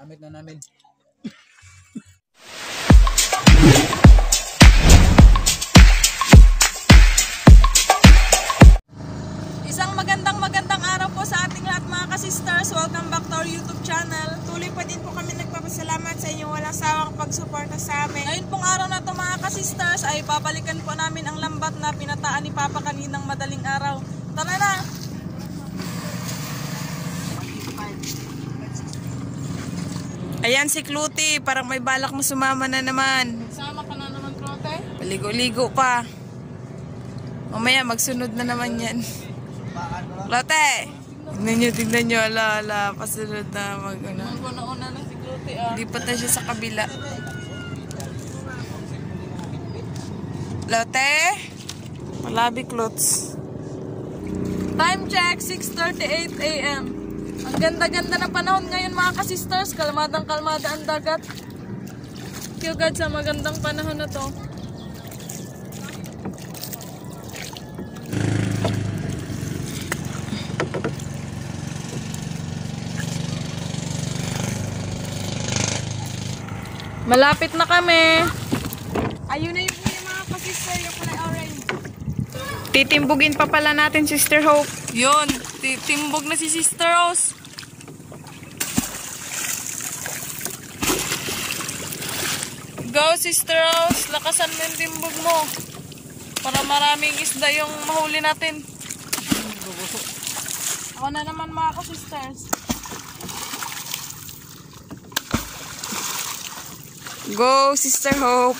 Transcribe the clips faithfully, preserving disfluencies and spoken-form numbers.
Gamit na namin. Isang magandang magandang araw po sa ating lahat mga ka-sisters. Welcome back to our YouTube channel. Tuloy pa din po kami nagpapasalamat sa inyong walang sawang pagsuporta sa amin. Ngayon pong araw na to mga ka-sisters ay babalikan po namin ang lambat na pinataan ni Papa kaninang madaling araw. Tara na! Ayan si Cluty, parang may balak mo sumama na naman. Sama ka na naman, Cluty? Paligo-ligo pa. Mamaya magsunod na naman yan. Cluty! Tignan nyo, tignan nyo. Ala, ala, pasunod na mag ano. Maguna-una na si Cluty ah. Lipat na siya sa kabila. Cluty? Malabi, Cluts. Time check, six thirty-eight A M Ang ganda-ganda na panahon ngayon mga ka-sisters. Kalmadang-kalmada ang dagat. Thank you God sa magandang panahon na to. Malapit na kami. Ayun na yung mga ka-sister, yung kulay orange. Titimbugin pa pala natin, Sister Hope. Yun, titimbog na si Sister Rose. Go, Sister Rose. Lakasan mo yung timbog mo. Para maraming isda yung mahuli natin. Ako na naman mga ka-sisters. Go, Sister Hope.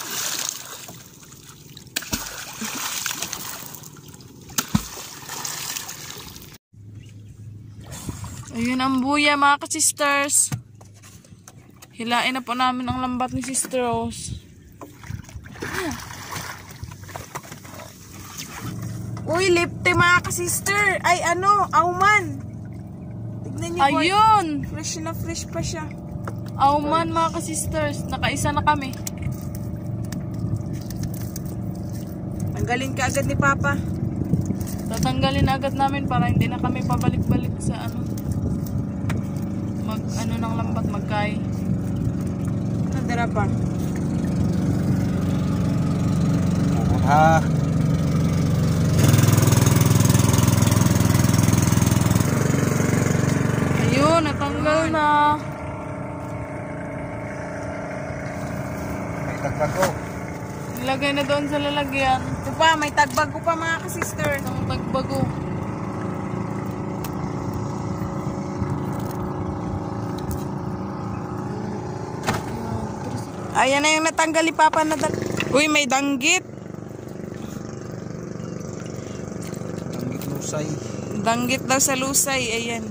Ayun ang buya mga ka-sisters. Hilain na po namin ang lambat ni Sister Rose. Uy, lipte mga ka-sister. Ay ano, auman. Tignan niyo po. Ayun. Fresh na fresh pa siya. Auman mga ka-sisters. Nakaisa na kami. Tanggalin ka agad ni Papa. Tatanggalin agad namin para hindi na kami pabalik-balik sa ano. Mag ano ng lambat, magkay. Nadara pa. Ha. Ayun, natanggal na. May tagbag ko. Ilagay na doon sa lalagyan. Ito pa, may tagbag ko pa mga ka-sister. Ang tagbago. Ayan na yung natanggal ni Papa na dal. Uy, may danggit. Danggit lusay. Danggit daw sa lusay. Ayan.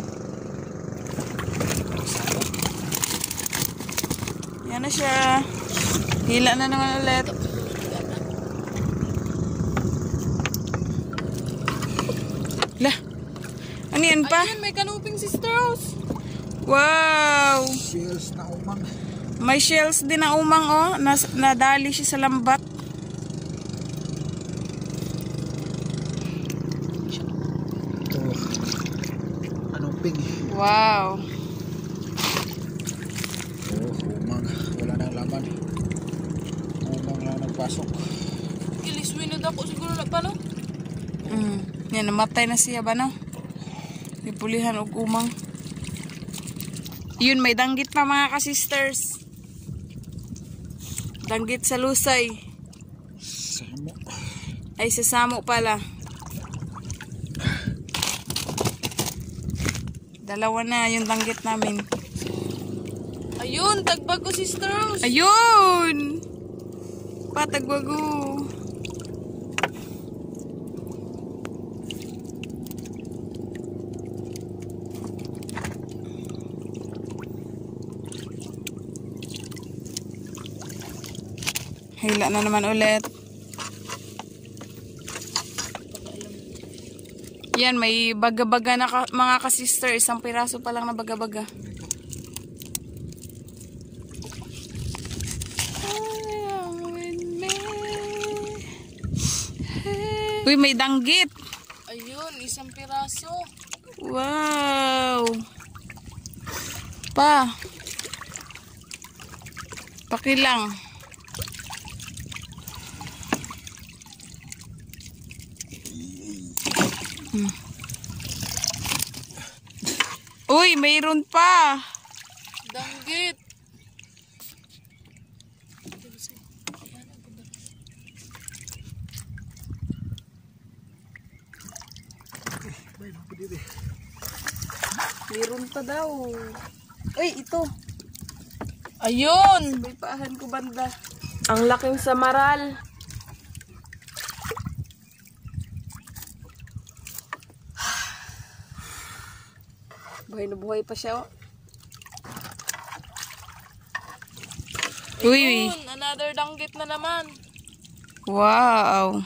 Yan na siya. Hila na naman ulit. Lah. Ano yan pa? Ayan, may kanuping Sister Rose. Wow. Shells na umang. May shells din na umang oh. Nas nadali siya sa lambat. Ito. Anong ping? Wow. Oh, umang. Wala nang laman. Umang lang nagpasok. Iliswin na ako siguro na pa no? Mm. Yan, namatay na siya ba no? Ipulihan og umang. Yun, may danggit pa mga ka-sisters. Danggit sa lusay. Samo. Ay, sa samo pala. Dalawa na yung danggit namin. Ayun, tagbago Sister Rose. Ayun! Patagbago. Hila na naman ulit. Yan, may baga-baga na ka, mga ka-sister. Isang piraso pa lang na baga-baga. Uy, may danggit. Ayun, isang piraso. Wow. Pa. Pakilang. Hmm. Uy, mayroon pa. Danggit. Mayroon pa daw. Uy, ito. Ayun. May paahan ko banda. Ang laking samaral. Buhay na buhay pa siya. Oh. Ayun, another danggit na naman. Wow.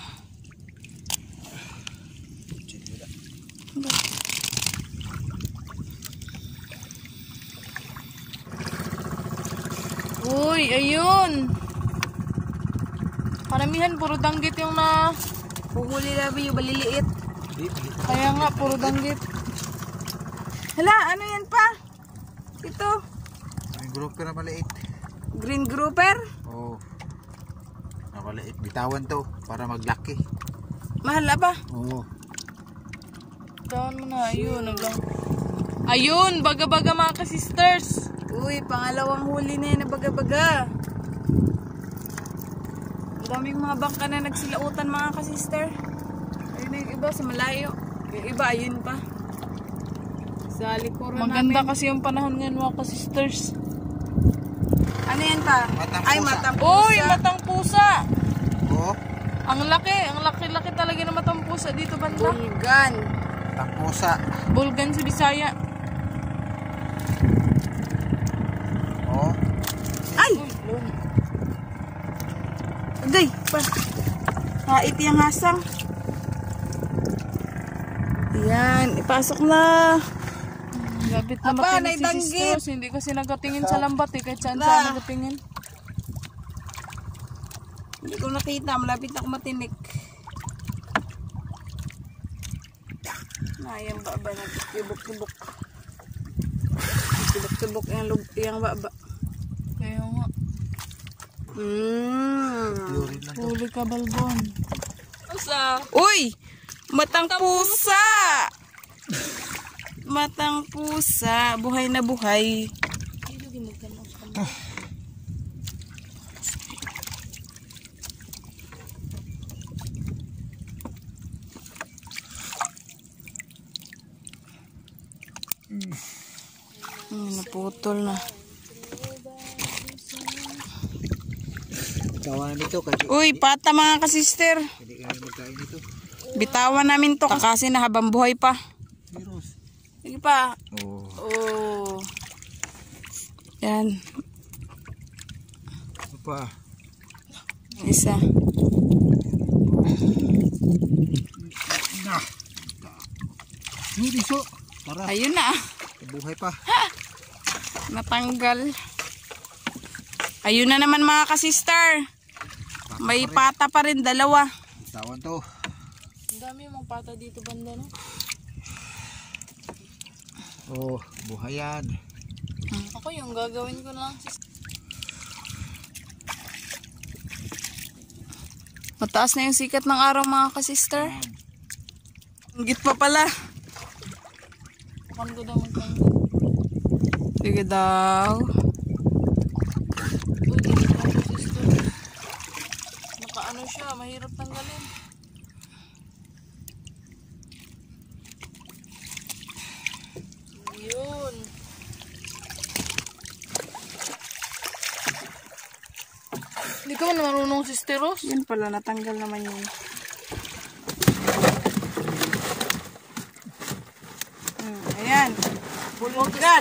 Uy, ayun. Karamihan puro danggit yung na Puhuli namin yung maliliit. kaya nga puro danggit. Hala, ano yan pa? Ito. May grouper na maliit. Green grouper. Oo. Oh. Na maliit. Bitawan to para maglaki. Mahal ba? Oo. Tawan mo na, ayun, naglang. Ayun, baga-baga mga ka-sisters. Uy, pangalawang huli na yan na baga-baga. Ang daming mga bangka na nagsilautan mga ka-sister. Ayun na yung iba sa malayo. Yung iba, ayun pa. Sa likuran Maganda namin. kasi yung panahon ngayon mga ka-sisters. Ano yan pa? Matang Ay, pusa. matang pusa. Uy, matang pusa. Oo. Ang laki, ang laki-laki talaga na matang pusa dito banda. Bulgan. Tampusa. Bulgan sa Bisaya. Oo. Ay! Aday, pa. Hait yung hasang. Yan, ipasok na. Gabit na Aba, makinig si naidanggit. sisters. Hindi kasi nagatingin sa lambat eh. Kahit saan Ala. saan nagatingin. Hindi ko nakita, malapit na ako matinik. Ayang baba na tubok-tubok. Tubok-tubok yung, lub- yung baba. Kaya nga. Mm. Pure lang to. Huli ka, Balbon. Asa? Uy! Matang pusa! Matang pusa. Buhay na buhay. Hmm, naputol na. Bitawan nito kasi Uy, pata mga kasister. hindi kami magkain nito. Bitawan namin to kasi na habang buhay pa. Virus. Sige pa. Oo. Oh. Yan. Ano pa? Isa. Na. Hindi so. Tara. Ayun na. Buhay pa. Natanggal. Ayun na naman mga kasister. May pata pa rin, dalawa. Bitawan to. Ang dami yung mga pata dito banda, no? Oh, buhay yan. Ako yung gagawin ko lang. Mataas na yung sikat ng araw mga kasister. Git pa pala. Pakan ko daw magtanggal. Sige daw. Uy, dito lang yung sister. Nakaano siya, mahirap tanggalin. Yun. Hindi ka man marunong sisteros? Yan pala, natanggal naman yun. Hmm, ayan. Bulgan.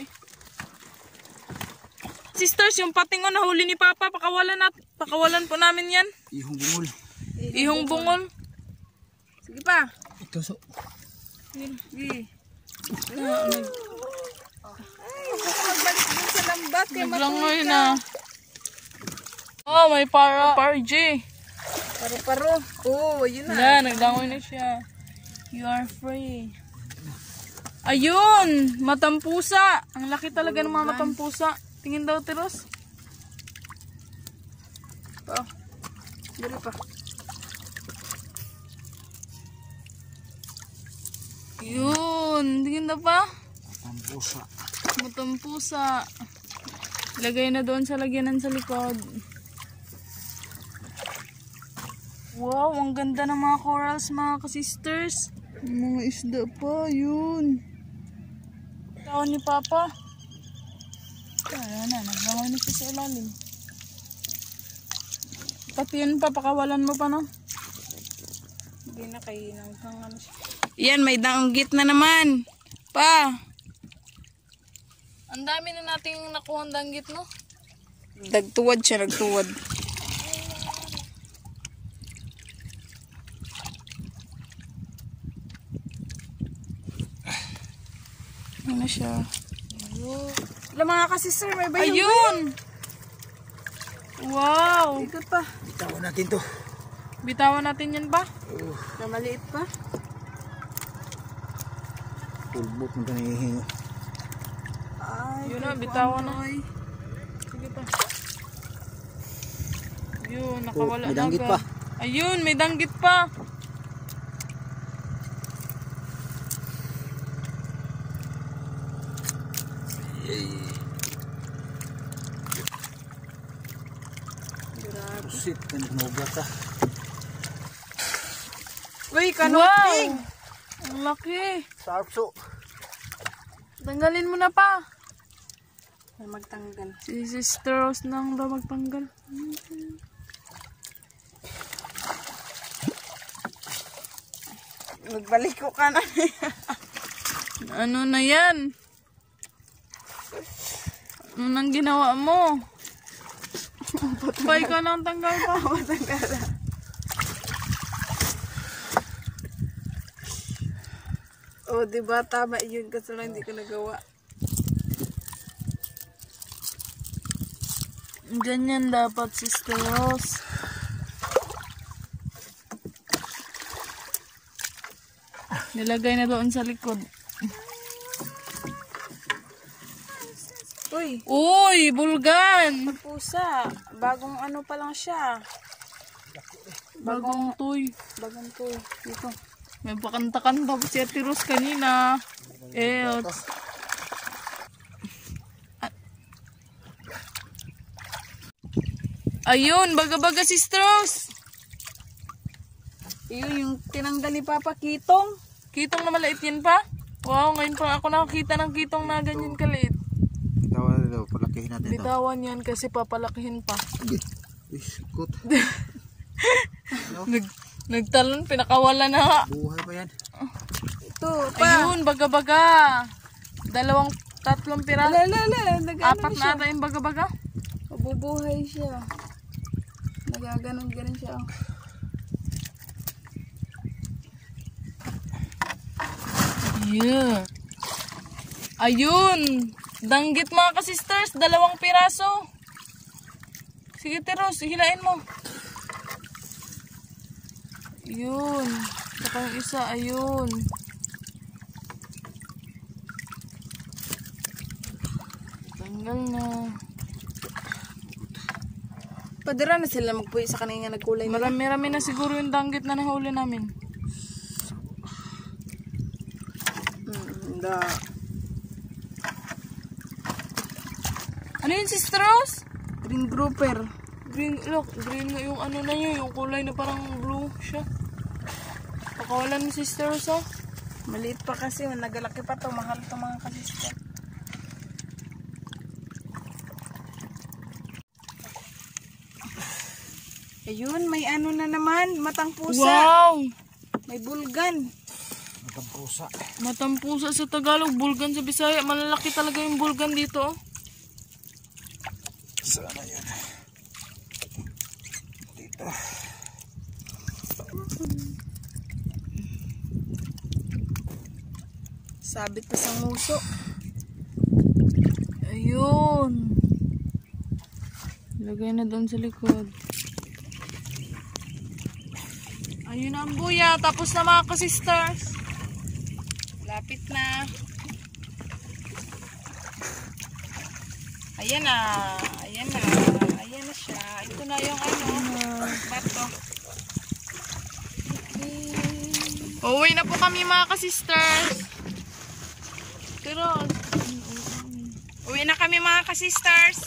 Sisters, yung patingon na huli ni Papa, pakawalan, nat pakawalan po namin yan. Ihong bungol. Ihong bungol. Sige pa. Ito so. Sige. Ah, Ay, magbalik din sa lambat. Kaya Naglangoy na. Oh, may para. Para J. Paro-paro. Oo, oh, ayun na. Yan, naglangoy na siya. You are free. Ayun! Matampusa! Ang laki talaga ng mga matampusa. Tingin daw, Tiros. Pa. Dali pa. Yun. Tingin na pa. Ang pusa. Matang pusa. Lagay na doon sa lagyanan sa likod. Wow, ang ganda ng mga corals mga ka-sisters. Mga isda pa, yun. Tawon ni Papa. Wala na, nagmamanis siya sa ilalim. Pati yun, papakawalan mo pa, no? Hindi na, kahinang kang ano siya. Yan, may danggit na naman. Pa. Ang dami na nating nakuha ang danggit, no? Dagtuwad siya, nagtuwad. Ano na siya? Wala mga ka-sister, may bayong. Ayun! Wow! Ikot pa. Bitawan natin to. Bitawan natin yan ba? Na maliit pa. Pulbot mo kanihingo. Ay, Yun na, bitawan na. Sige pa. Yun, nakawala may na danggit agad. pa. Ayun, may danggit pa. Pusit, kanigmogat ka. Uy, Wow! kanoting. Ang laki. Sarpso. Tanggalin mo na pa. May magtanggal. Si Sister Rose nang daw magtanggal. Magbalik ko ka na. Ano na yan? Ano nang ginawa mo? Pay ka nang tanggal pa. Oh, diba? Tama yun. Kasi lang hindi ko nagawa. Ganyan dapat, Sister Rose. Nilagay na doon sa likod. Uy, Uy, bulgan! pusa. Bagong ano pa lang siya. Bagong toy. Bagong to. Dito. May pakanta-kanta pa si Ate Rose kanina. Eh, ayun, baga-baga, Sister Rose. Yun yung tinanggal ni Papa Kitong. Kitong na maliit yan pa? Wow, ngayon pa ako nakakita ng kitong na ganyan kaliit. Bitawan na daw, palakihin natin to. Bitawan yan kasi papalakihin pa. Uy, sikot. Nag, nagtalon, pinakawala na nga. Buhay pa yan. Ito, pa. Ayun, baga-baga. Dalawang, tatlong piraso. Ala, ala, ala. Nag-ano Apat siya. na ata yung baga-baga. Mabubuhay siya. Nagaganon-ganon siya. Yeah. Ayun. Danggit mga ka-sisters, dalawang piraso. Sige, Teros, hilain mo. Yun. Saka yung isa, ayun. Tanggal na. Padira na sila magpuwi sa kanina nagkulay na. Marami-rami na siguro yung danggit na nahuli namin. Hmm, da. Ano yun, Sister Rose? Green grouper. Green, look, green nga yung ano na yun, yung kulay na parang blue siya. Pakawalan ni Sister Rose, oh. Maliit pa kasi, nagalaki pa to, mahal to mga kasista. Ayun, may ano na naman, matang pusa. Wow! May bulgan. Matang pusa. Matampusa sa Tagalog, bulgan sa Bisaya. Malalaki talaga yung bulgan dito, oh. Sana yan. Dito. Sabit pa sa nguso. Ayun. Lagay na doon sa likod. Ayun na ang buya. Tapos na mga ka-sisters. Lapit na. Ayan na. Ayan na. Ayan Ayan na siya. Ito na yung ano, bato. Uwi na po kami mga ka-sisters. Pero, uwi na kami mga ka-sisters.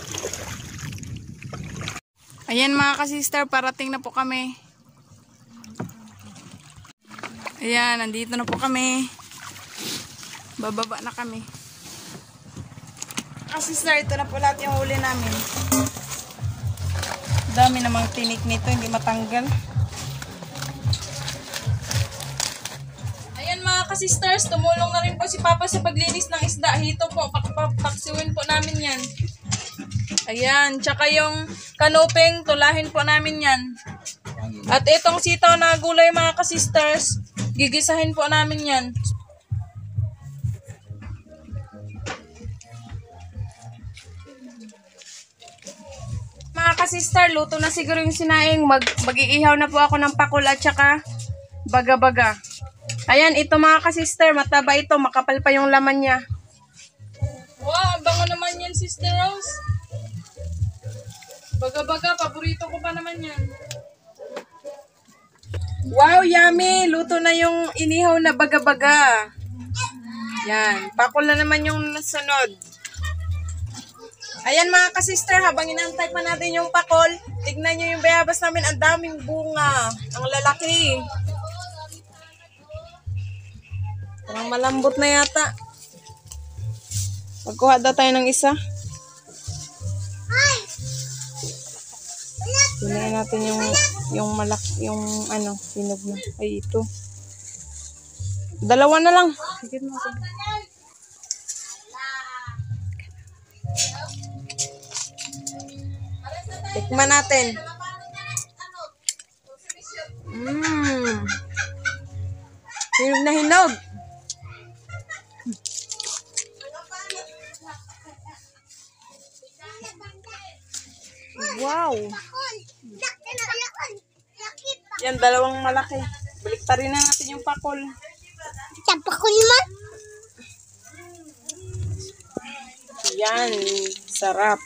Ayan mga ka-sister, parating na po kami. Ayan, nandito na po kami. Bababa na kami. Ka-sister, ito na po lahat yung huli namin. Dami namang tinik nito, hindi matanggal. Ayan mga ka-sisters, tumulong na rin po si Papa sa paglinis ng isda. Hito po, paksiwin po namin yan. Ayan, tsaka yung kanuping, tulahin po namin yan. At itong sitaw na gulay mga ka-sisters, gigisahin po namin yan. Mga ka-sister, luto na siguro yung sinaing. Mag mag-iihaw na po ako ng pakul at tsaka baga-baga. Ayan, ito mga ka-sister, mataba ito, makapal pa yung laman niya. Wow, bango naman yan, Sister Rose. Baga-baga, paborito ko pa naman yan. Wow, yummy! Luto na yung inihaw na baga-baga. Yan, pakul na naman yung nasunod. Ayan mga ka-sister, habang inantay pa natin yung pakol, tignan nyo yung bayabas namin, ang daming bunga. Ang lalaki. Parang malambot na yata. Magkuha daw tayo ng isa. Tingnan natin yung yung malak yung ano, hinog na. Ay, ito. Dalawa na lang. Sige mo. Tikman natin. Mmm. Hinog na hinog. Wow. Yan, dalawang malaki. Baliktarin na natin yung pakol. Pakul man? Yan, sarap.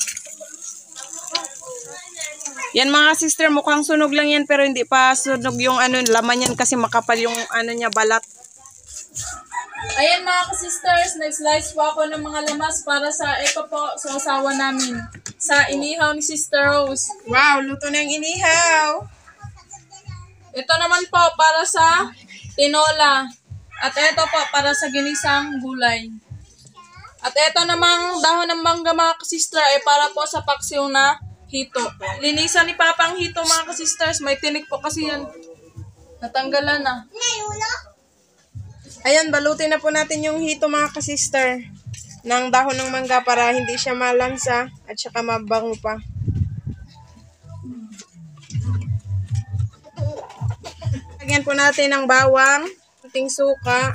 Yan mga sister, mukhang sunog lang yan pero hindi pa sunog yung ano, laman yan kasi makapal yung ano niya, balat. Ayan mga sisters, nag-slice po ako ng mga lamas para sa ito po sa asawa namin. Sa inihaw ni Sister Rose. Wow, luto na yung inihaw. Ito naman po para sa tinola. At ito po para sa ginisang gulay. At ito namang dahon ng mangga mga sister ay para po sa paksiw na hito. Linisan ni Papa ang hito mga sisters. May tinik po kasi yan. Natanggalan na. Ayan, balutin na po natin yung hito mga ka-sister ng dahon ng mangga para hindi siya malansa at saka mabango pa. Lagyan po natin ng bawang, puting suka,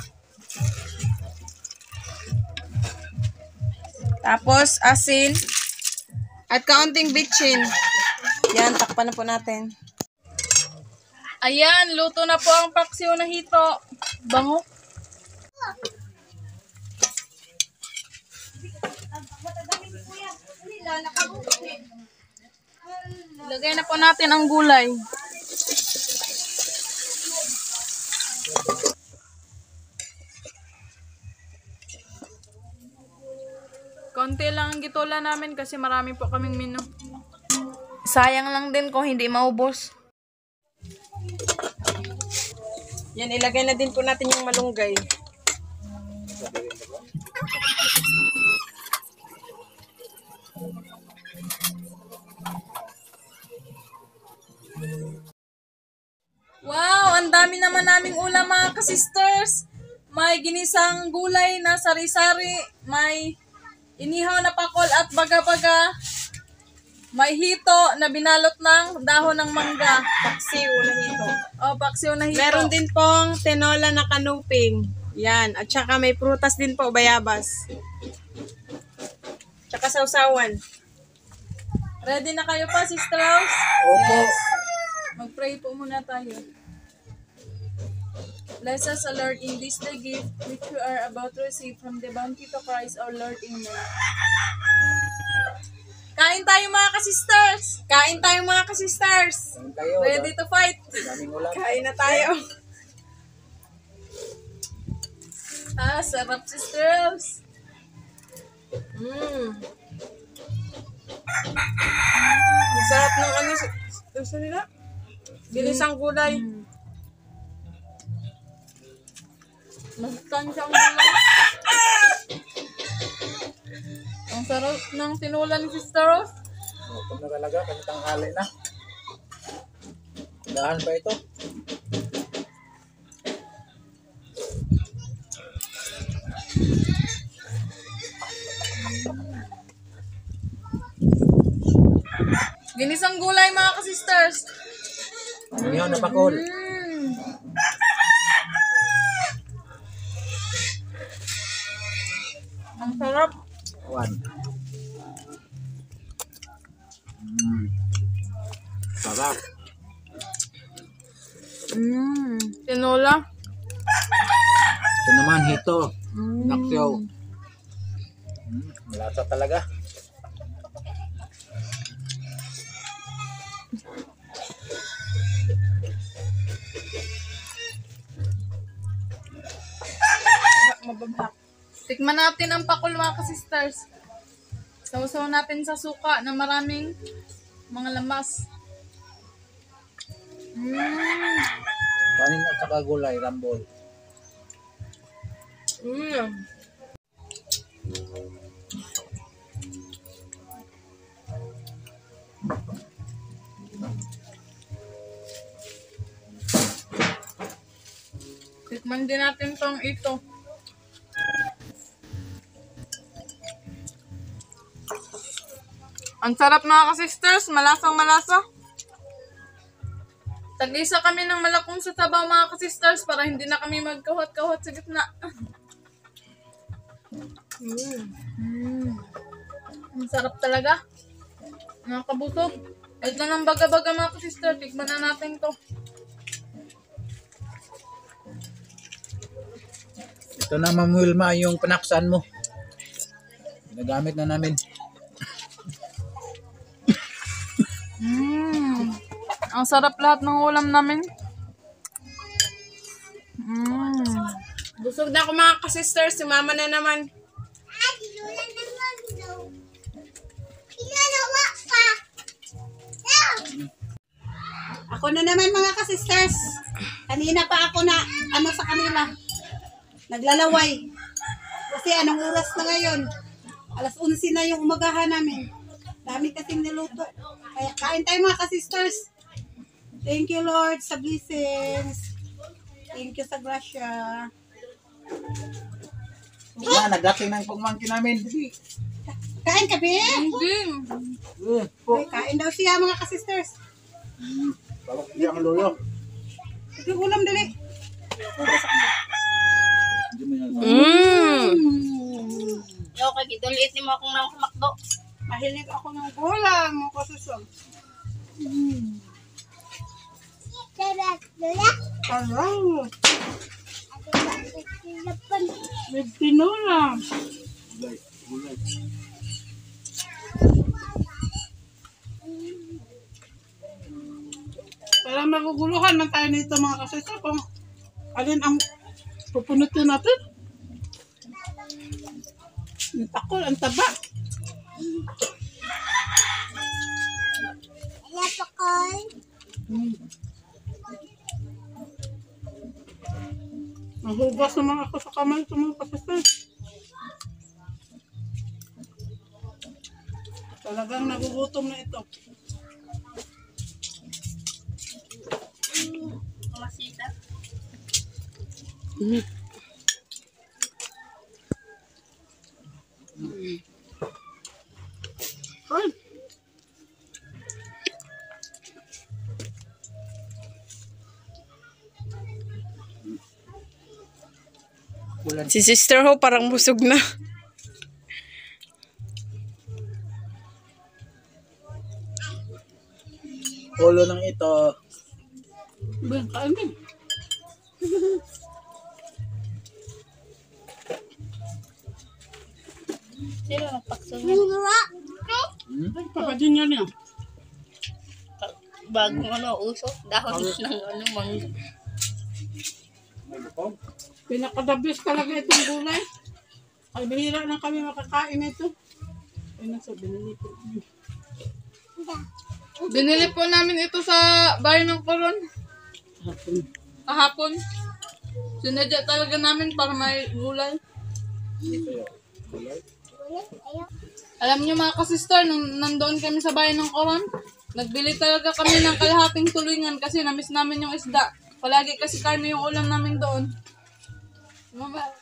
tapos asin, at kaunting bitchin. Yan, takpan na po natin. Ayan, luto na po ang paksiw na hito. Bango. Lagay na po natin ang gulay. Konti lang ang gitola namin kasi marami po kaming menu. Sayang lang din kung hindi maubos. Yan, ilagay na din po natin yung malunggay. Wow, ang dami naman naming ulam mga ka-sisters. May ginisang gulay na sari-sari, may inihaw na pakol at baga-baga, may hito na binalot ng dahon ng mangga. Paksiw na hito. Oh, paksiw na hito. Meron din pong tinola na kanuping. Yan, at saka may prutas din po, bayabas. Tsaka sausawan. Ready na kayo pa, Sister Rose? Opo. Yes. Mag-pray po muna tayo. Bless us, O Lord, in this the gift which we are about to receive from the bounty to Christ, our Lord. Amen. Kain tayo mga ka-sisters! Kain tayo mga ka-sisters! Kain tayo. Ready to fight! Daming ulam. Kain na tayo! Ah, sarap sisters! Mmm! Masarap ng ano, gusto nila? Ginisang gulay. Mm. Masustansiyang gulay. Ang sarap ng tinula ni Sister Rose. Ito na talaga, kasi tanghali na. Dahan pa ito. Ginisang gulay mga ka-sisters. Ano yun, napakol. Mm. Ang sarap. One. Mm. Sarap. Mm. Tinola. Ito naman, hito. Mm. Naksyaw. Mm. Malasa talaga. Mababak. Tikman natin ang pakul mga ka-sisters. Sausaw natin sa suka na maraming mga lamas. Mm. Kanin at saka gulay, rambol. Mm. Tikman din natin tong ito. Ang sarap mga ka-sisters, malasang malasa. Tag-isa kami ng malakong sa sabaw mga ka-sisters para hindi na kami magkahot-kahot sa gitna. Mm. Mm. Ang sarap talaga. Mga kabusog. Ito ng baga-baga mga ka-sister, tikman na natin to. Ito na, Ma'am Wilma, yung panaksan mo. Ginagamit na namin. Mm. Ang sarap lahat ng ulam namin. Mm. Busog na ako mga ka-sisters. Si mama na naman. Ako na naman mga ka-sisters. Kanina pa ako na ano sa kanila. Naglalaway. Kasi anong oras na ngayon? alas onse na yung umagahan namin. Dami kasing niluto. Kaya kain tayo mga ka-sisters. Thank you Lord sa blessings. Thank you sa grasya. Ah, nagdating ng pagmangkin namin. Kain ka, be? Hindi. Eh, Ay, kain daw siya mga ka-sisters. bawak hindi ang lulo. Ito ulam dali. Mm. Yo, kay gidulit ni mo akong nang kumakdo. Mahilig ako ng ulam mga ka-sisters. Mm. Parang. May tinola. Gulay, gulay. Parang maguguluhan man tayo nito mga kasisa kung alin ang pupunutin natin. Ang takol, ang taba. Hmm. Nahugas naman ako sa kamay ito mga kasisa. Talagang nagugutom na ito. Masita. Mm. Ay. Si Sister Ho parang busog na. Ulo ng ito. Ben, kain din. Sino nagpaksunod? Hmm? Papadin niya niya. Bagong ano, uso. Dahon ng ano, mangga. Pinakadabis talaga itong gulay. Ay, bihira lang kami makakain ito. Ay, nasa binili ko. Binili po namin ito sa bayan ng Coron. Hapon. Kahapon. Sinadya talaga namin para may gulay. Alam niyo mga kasister, nung nandoon kami sa bayan ng Coron, nagbili talaga kami ng kalahating tulingan kasi namiss namin yung isda. Palagi kasi karne yung ulam namin doon. Mama,